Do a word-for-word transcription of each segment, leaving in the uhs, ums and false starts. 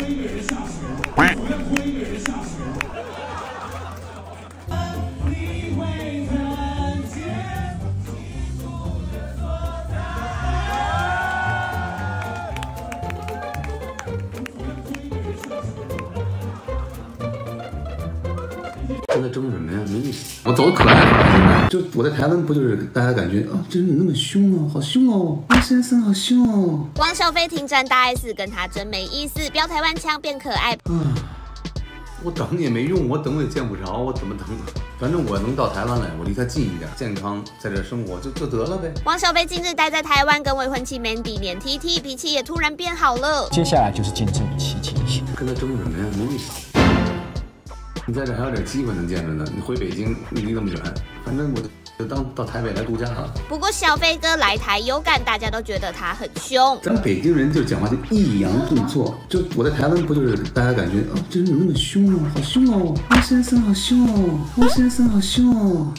一个人下水，我要拖一个人下水。你会看见幸福的所在。 跟他争什么呀？没意思。我走的可爱了，现在就我在台湾，不就是大家感觉啊，这人怎么那么凶哦，好凶哦，汪先生好凶哦。 汪小菲停战大 S 跟他真没意思，飙台湾腔变可爱。 嗯，我等也没用，我等我也见不着，我怎么等？反正我能到台湾来，我离他近一点，健康在这生活就就得了呗。 汪小菲近日待在台湾，跟未婚妻 Mandy 连 T T， 脾气也突然变好了。 接下来就是见证期情形。 跟他争什么呀？没意思。你在这还有点机会能见着呢，你回北京离那么远，反正我就当到台北来度假了。 不过小飞哥来台有感，大家都觉得他很凶。 咱北京人就讲话就抑扬顿挫，就我在台湾不就是大家感觉啊，这人怎么那么凶哦，好凶哦，汪先生好凶哦，汪先生好凶哦。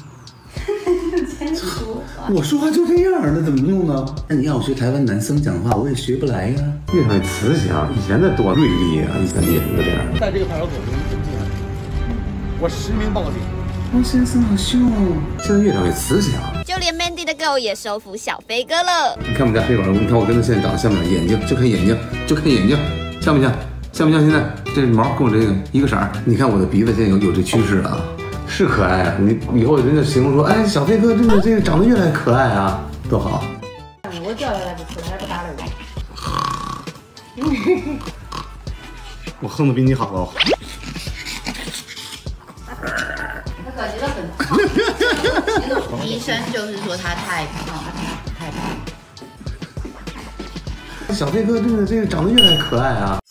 我说话就这样，那怎么弄呢？那你让我学台湾男生讲话，我也学不来呀。越来越慈祥，以前的多锐利啊，以前演的这样。 在这个派出所中登记了，我实名报警。 汪先生好凶哦，现在越长越慈祥。 就连 Mandy 的狗也收服小飞哥了。 你看我们家黑狗，你看我跟他现在长得像不像？眼睛就看眼睛，就看眼睛，像不像？像不像？现在这毛跟我这个一个色儿。你看我的鼻子现在有有这趋势啊。是可爱啊！你以后人家形容说，哎，小飞哥真的这个长得越来越可爱啊，多好！ 我叫他不吃，他不打了。 我哼的比你好哦。 他感觉到很胖，医生就是说他太胖，太胖。 小飞哥真的这个长得越来越可爱啊！